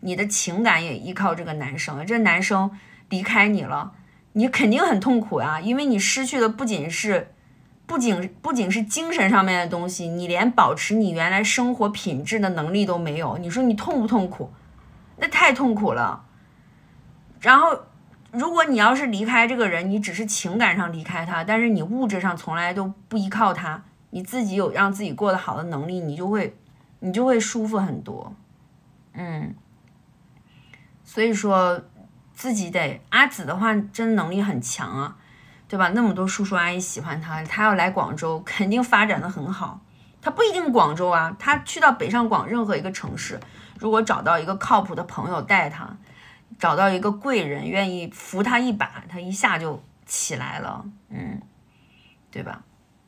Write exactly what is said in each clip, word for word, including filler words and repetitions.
你的情感也依靠这个男生，这男生离开你了，你肯定很痛苦啊，因为你失去的不仅是不仅不仅是精神上面的东西，你连保持你原来生活品质的能力都没有，你说你痛不痛苦？那太痛苦了。然后如果你要是离开这个人，你只是情感上离开他，但是你物质上从来都不依靠他，你自己有让自己过得好的能力，你就会你就会舒服很多。嗯，所以说自己得，阿紫的话真能力很强啊，对吧？那么多叔叔阿姨喜欢他，他要来广州肯定发展的很好。他不一定广州啊，他去到北上广任何一个城市，如果找到一个靠谱的朋友带他，找到一个贵人愿意扶他一把，他一下就起来了。嗯，对吧？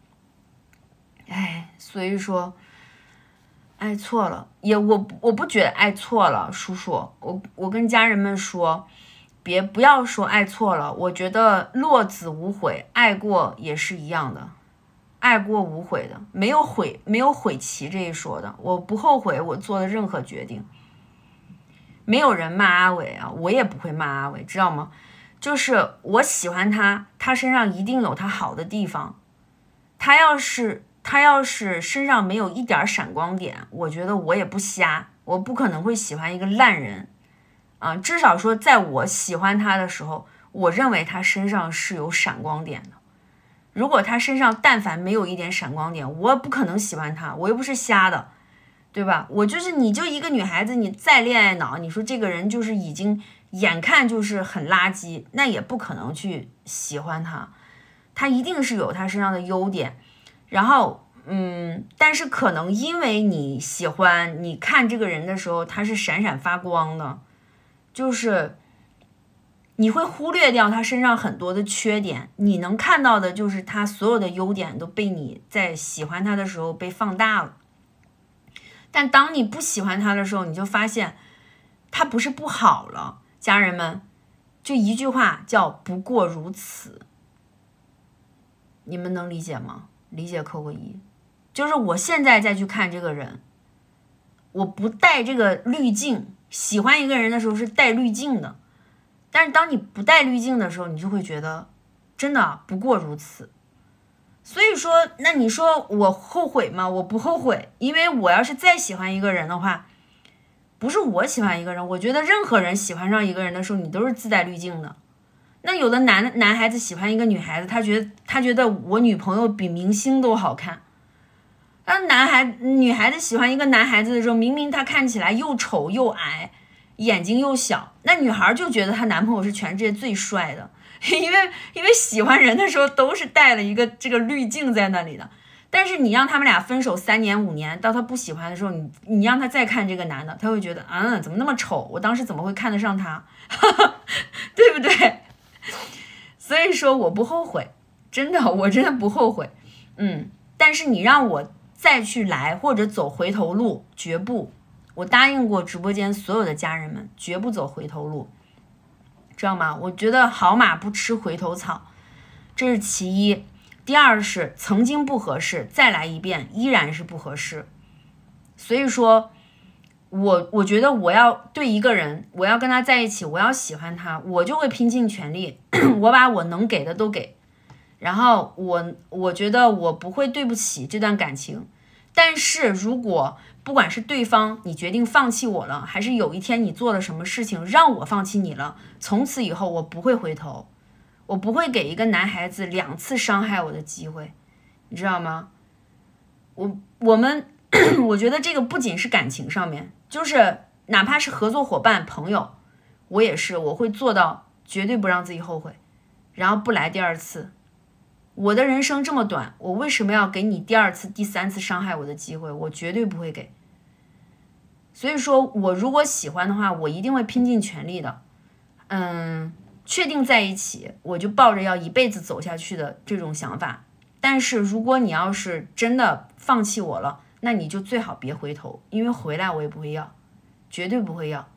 哎，所以说爱错了也我我不觉得爱错了，叔叔，我我跟家人们说，别不要说爱错了，我觉得落子无悔，爱过也是一样的，爱过无悔的，没有悔没有悔棋这一说的，我不后悔我做的任何决定。没有人骂阿伟啊，我也不会骂阿伟，知道吗？就是我喜欢他，他身上一定有他好的地方，他要是他要是身上没有一点闪光点，我觉得我也不瞎，我不可能会喜欢一个烂人啊。至少说在我喜欢他的时候，我认为他身上是有闪光点的。如果他身上但凡没有一点闪光点，我不可能喜欢他，我又不是瞎的，对吧？我就是你就一个女孩子，你再恋爱脑，你说这个人就是已经眼看就是很垃圾，那也不可能去喜欢他，他一定是有他身上的优点。然后嗯，但是可能因为你喜欢，你看这个人的时候他是闪闪发光的，就是你会忽略掉他身上很多的缺点，你能看到的就是他所有的优点都被你在喜欢他的时候被放大了。但当你不喜欢他的时候，你就发现他不是不好了。家人们，就一句话叫不过如此，你们能理解吗？理解扣个一。就是我现在再去看这个人，我不带这个滤镜，喜欢一个人的时候是带滤镜的，但是当你不带滤镜的时候，你就会觉得真的不过如此。所以说，那你说我后悔吗？我不后悔，因为我要是再喜欢一个人的话，不是我喜欢一个人，我觉得任何人喜欢上一个人的时候，你都是自带滤镜的。那有的男男孩子喜欢一个女孩子，他觉得他觉得我女朋友比明星都好看。那男孩女孩子喜欢一个男孩子的时候，明明他看起来又丑又矮，眼睛又小，那女孩就觉得她男朋友是全世界最帅的。因为因为喜欢人的时候都是带了一个这个滤镜在那里的，但是你让他们俩分手三年五年，到他不喜欢的时候，你你让他再看这个男的，他会觉得啊，怎么那么丑？我当时怎么会看得上他？对不对？所以说我不后悔，真的，我真的不后悔。嗯，但是你让我再去来或者走回头路，绝不。我答应过直播间所有的家人们，绝不走回头路。知道吗？我觉得好马不吃回头草，这是其一。第二是曾经不合适，再来一遍依然是不合适。所以说我我觉得我要对一个人，我要跟他在一起，我要喜欢他，我就会拼尽全力，我把我能给的都给。然后我我觉得我不会对不起这段感情。但是如果不管是对方你决定放弃我了，还是有一天你做了什么事情让我放弃你了，从此以后我不会回头，我不会给一个男孩子两次伤害我的机会，你知道吗？我我们我觉得这个不仅是感情上面，就是哪怕是合作伙伴朋友，我也是，我会做到绝对不让自己后悔，然后不来第二次。我的人生这么短，我为什么要给你第二次第三次伤害我的机会？我绝对不会给。所以说我如果喜欢的话，我一定会拼尽全力的。嗯，确定在一起，我就抱着要一辈子走下去的这种想法。但是如果你要是真的放弃我了，那你就最好别回头，因为回来我也不会要，绝对不会要。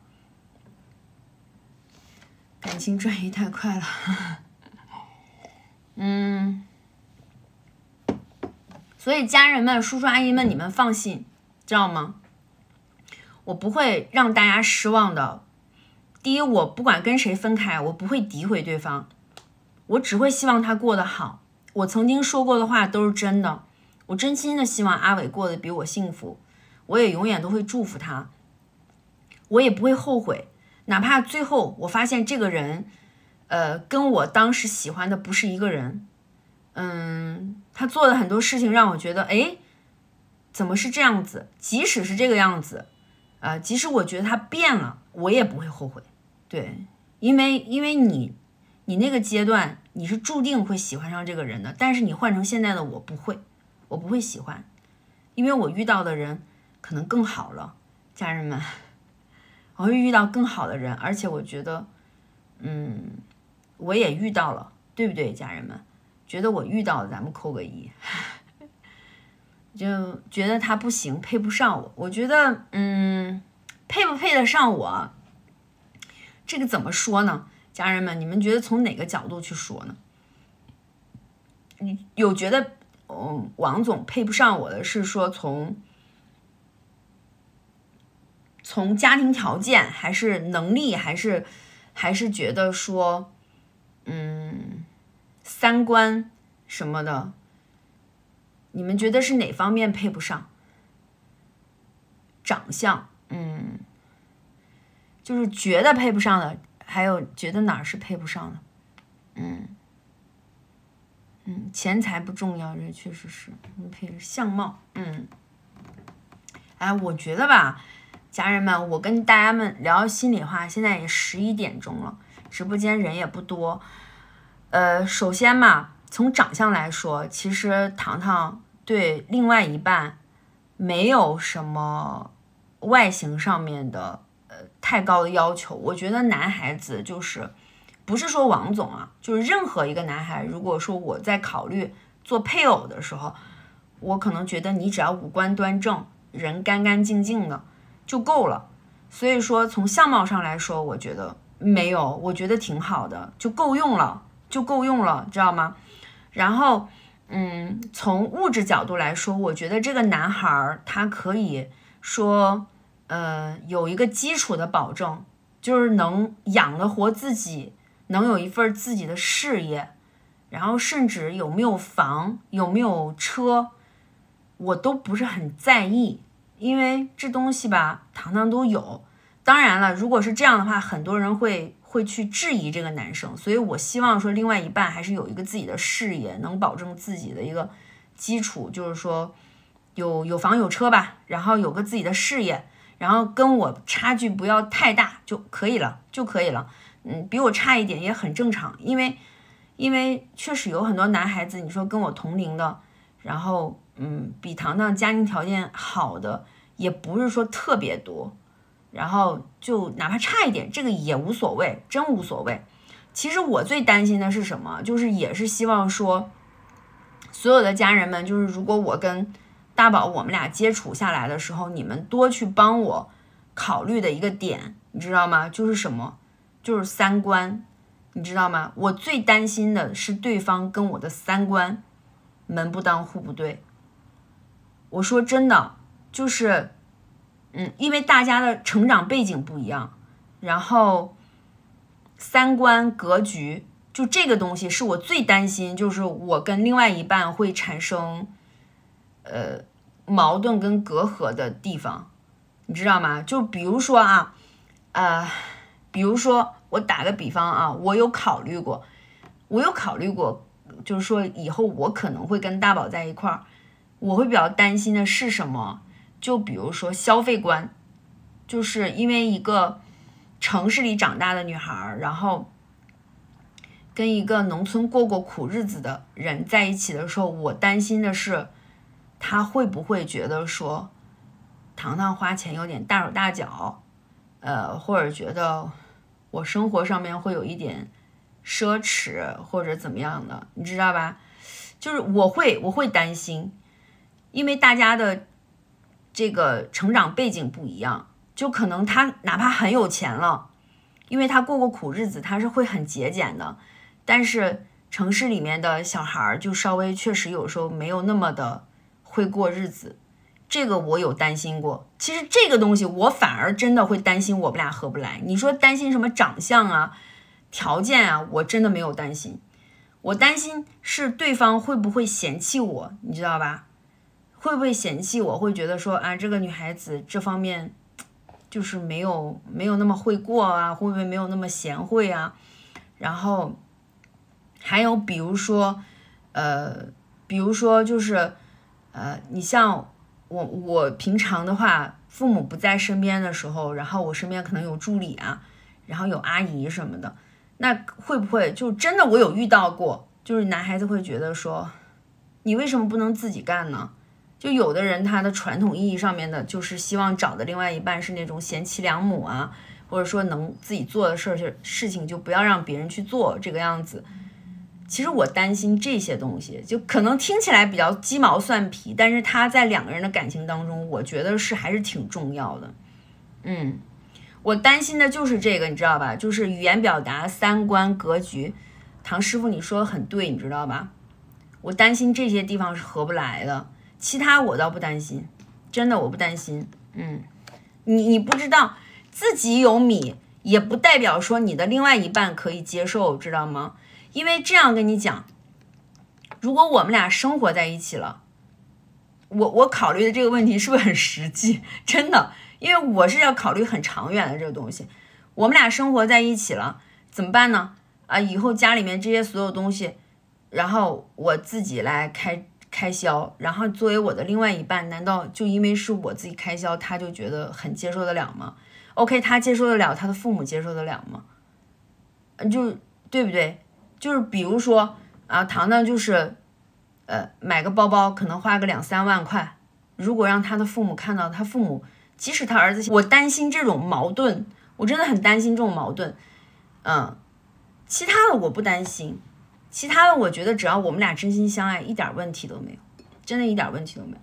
感情转移太快了。嗯，所以家人们、叔叔阿姨们，你们放心，知道吗？ 我不会让大家失望的。第一，我不管跟谁分开，我不会诋毁对方，我只会希望他过得好。我曾经说过的话都是真的，我真心的希望阿伟过得比我幸福，我也永远都会祝福他，我也不会后悔，哪怕最后我发现这个人，呃，跟我当时喜欢的不是一个人，嗯，他做的很多事情让我觉得，哎，怎么是这样子？即使是这个样子，呃，即使我觉得他变了，我也不会后悔，对，因为因为你，你那个阶段你是注定会喜欢上这个人的，但是你换成现在的我不会，我不会喜欢，因为我遇到的人可能更好了，家人们，我会遇到更好的人，而且我觉得，嗯，我也遇到了，对不对，家人们？觉得我遇到了，咱们扣个一。就觉得他不行，配不上我。我觉得，嗯，配不配得上我，这个怎么说呢？家人们，你们觉得从哪个角度去说呢？你有觉得，嗯，王总配不上我的是说从从家庭条件，还是能力，还是还是觉得说，嗯，三观什么的？你们觉得是哪方面配不上？长相，嗯，就是觉得配不上的，还有觉得哪儿是配不上的，嗯嗯，钱财不重要，这确实是，配相貌，嗯，哎，我觉得吧，家人们，我跟大家们聊心里话，现在也十一点钟了，直播间人也不多，呃，首先嘛。从长相来说，其实糖糖对另外一半没有什么外形上面的呃太高的要求。我觉得男孩子就是不是说王总啊，就是任何一个男孩，如果说我在考虑做配偶的时候，我可能觉得你只要五官端正，人干干净净的就够了。所以说从相貌上来说，我觉得没有，我觉得挺好的，就够用了，就够用了，知道吗？然后，嗯，从物质角度来说，我觉得这个男孩他可以说，呃，有一个基础的保证，就是能养得活自己，能有一份自己的事业，然后甚至有没有房，有没有车，我都不是很在意，因为这东西吧，糖糖都有。当然了，如果是这样的话，很多人会。会去质疑这个男生，所以我希望说另外一半还是有一个自己的事业，能保证自己的一个基础，就是说有有房有车吧，然后有个自己的事业，然后跟我差距不要太大就可以了，就可以了。嗯，比我差一点也很正常，因为因为确实有很多男孩子，你说跟我同龄的，然后嗯，比糖糖家庭条件好的也不是说特别多。然后就哪怕差一点，这个也无所谓，真无所谓。其实我最担心的是什么？就是也是希望说，所有的家人们，就是如果我跟大宝我们俩接触下来的时候，你们多去帮我考虑的一个点，你知道吗？就是什么？就是三观，你知道吗？我最担心的是对方跟我的三观门不当户不对。我说真的，就是。嗯，因为大家的成长背景不一样，然后三观格局，就这个东西是我最担心，就是我跟另外一半会产生呃矛盾跟隔阂的地方，你知道吗？就比如说啊，呃，比如说我打个比方啊，我有考虑过，我有考虑过，就是说以后我可能会跟大宝在一块儿，我会比较担心的是什么？就比如说消费观，就是因为一个城市里长大的女孩，然后跟一个农村过过苦日子的人在一起的时候，我担心的是他会不会觉得说糖糖花钱有点大手大脚，呃，或者觉得我生活上面会有一点奢侈或者怎么样的，你知道吧？就是我会我会担心，因为大家的这个成长背景不一样，就可能他哪怕很有钱了，因为他过过苦日子，他是会很节俭的，但是城市里面的小孩就稍微确实有时候没有那么的会过日子， 这个我有担心过。其实这个东西我反而真的会担心我们俩合不来。你说担心什么长相啊、条件啊，我真的没有担心。我担心是对方会不会嫌弃我，你知道吧？会不会嫌弃我，会觉得说啊，这个女孩子这方面就是没有没有那么会过啊，会不会没有那么贤惠啊？然后还有比如说，呃，比如说就是呃，你像我我平常的话，父母不在身边的时候，然后我身边可能有助理啊，然后有阿姨什么的。那会不会就真的我有遇到过，就是男孩子会觉得说，你为什么不能自己干呢？就有的人他的传统意义上面的，就是希望找的另外一半是那种贤妻良母啊，或者说能自己做的事儿事情就不要让别人去做这个样子。其实我担心这些东西，就可能听起来比较鸡毛蒜皮，但是他在两个人的感情当中，我觉得是还是挺重要的。嗯。我担心的就是这个，你知道吧？就是语言表达、三观、格局。唐师傅，你说的很对，你知道吧？我担心这些地方是合不来的，其他我倒不担心，真的我不担心。嗯，你你不知道自己有米，也不代表说你的另外一半可以接受，知道吗？因为这样跟你讲，如果我们俩生活在一起了，我我考虑的这个问题是不是很实际？真的。因为我是要考虑很长远的这个东西，我们俩生活在一起了，怎么办呢？啊，以后家里面这些所有东西，然后我自己来开开销，然后作为我的另外一半，难道就因为是我自己开销，他就觉得很接受得了吗 ？OK， 他接受得了，他的父母接受得了吗？就对不对？就是比如说啊，糖糖就是呃买个包包可能花个两三万块，如果让他的父母看到，他父母。即使他儿子，我担心这种矛盾，我真的很担心这种矛盾。嗯，其他的我不担心，其他的我觉得只要我们俩真心相爱，一点问题都没有，真的一点问题都没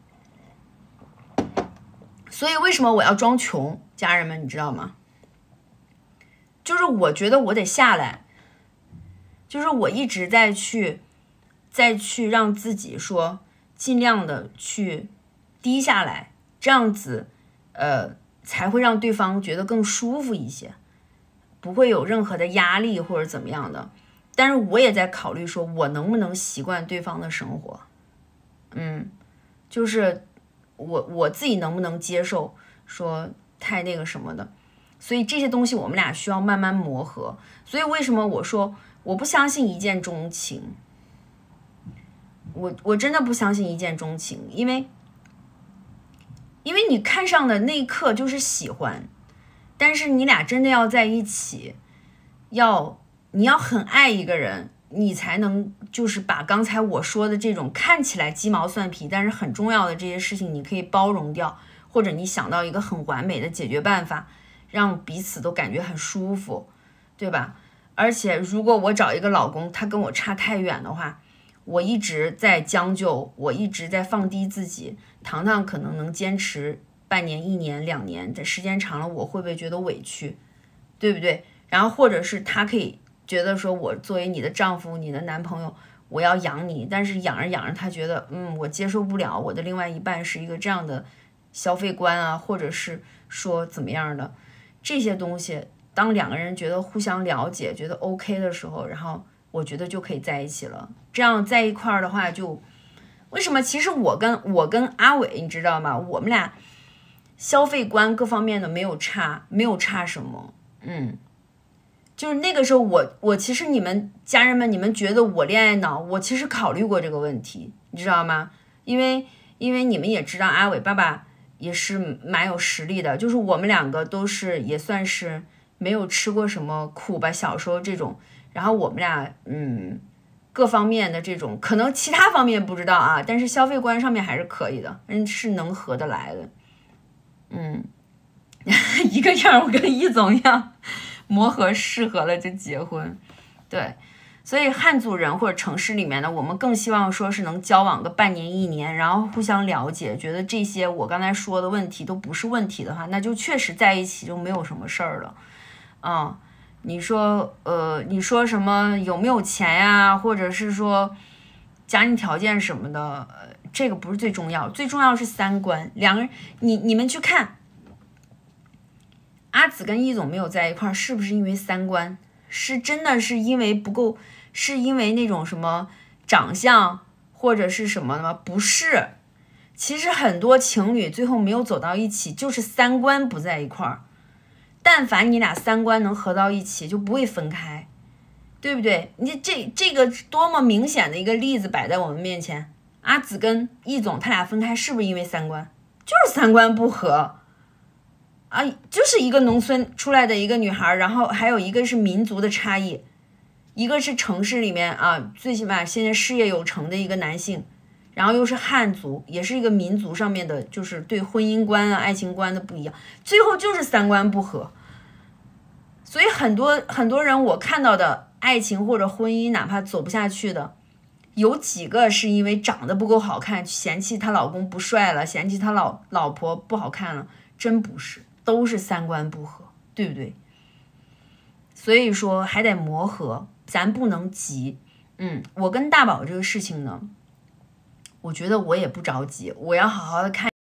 有。所以为什么我要装穷，家人们你知道吗？就是我觉得我得下来，就是我一直在去，再去让自己说尽量的去低下来，这样子。呃，才会让对方觉得更舒服一些，不会有任何的压力或者怎么样的。但是我也在考虑说，我能不能习惯对方的生活，嗯，就是我我自己能不能接受说太那个什么的。所以这些东西我们俩需要慢慢磨合。所以为什么我说我不相信一见钟情？我我真的不相信一见钟情，因为。因为你看上的那一刻就是喜欢，但是你俩真的要在一起，要你要很爱一个人，你才能就是把刚才我说的这种看起来鸡毛蒜皮但是很重要的这些事情你可以包容掉，或者你想到一个很完美的解决办法，让彼此都感觉很舒服，对吧？而且如果我找一个老公他跟我差太远的话，我一直在将就，我一直在放低自己，糖糖可能能坚持半年、一年、两年，这时间长了，我会不会觉得委屈，对不对？然后或者是他可以觉得说，我作为你的丈夫、你的男朋友，我要养你，但是养着养着，他觉得，嗯，我接受不了，我的另外一半是一个这样的消费观啊，或者是说怎么样的这些东西，当两个人觉得互相了解，觉得 OK 的时候，然后。我觉得就可以在一起了，这样在一块儿的话就，为什么？其实我跟我跟阿伟，你知道吗？我们俩消费观各方面的没有差，没有差什么，嗯，就是那个时候我我其实你们家人们，你们觉得我恋爱脑，我其实考虑过这个问题，你知道吗？因为因为你们也知道阿伟爸爸也是蛮有实力的，就是我们两个都是也算是没有吃过什么苦吧，小时候这种。然后我们俩，嗯，各方面的这种，可能其他方面不知道啊，但是消费观上面还是可以的，嗯，是能合得来的，嗯，一个样，我跟易总一样，磨合适合了就结婚，对，所以汉族人或者城市里面的，我们更希望说是能交往个半年一年，然后互相了解，觉得这些我刚才说的问题都不是问题的话，那就确实在一起就没有什么事儿了，啊、嗯。你说，呃，你说什么有没有钱呀，或者是说家庭条件什么的， 这个不是最重要，最重要是三观。两个人，你你们去看，阿紫跟易总没有在一块儿，是不是因为三观？是真的是因为不够，是因为那种什么长相或者是什么的吗？不是，其实很多情侣最后没有走到一起，就是三观不在一块儿。但凡你俩三观能合到一起，就不会分开，对不对？你这这个多么明显的一个例子摆在我们面前，阿紫跟易总他俩分开是不是因为三观？就是三观不合啊，就是一个农村出来的一个女孩，然后还有一个是民族的差异，一个是城市里面啊，最起码现在事业有成的一个男性，然后又是汉族，也是一个民族上面的，就是对婚姻观啊、爱情观的不一样，最后就是三观不合。所以很多很多人我看到的爱情或者婚姻，哪怕走不下去的，有几个是因为长得不够好看，嫌弃她老公不帅了，嫌弃她老老婆不好看了，真不是，都是三观不合，对不对？所以说还得磨合，咱不能急。嗯，我跟大宝这个事情呢，我觉得我也不着急，我要好好的看。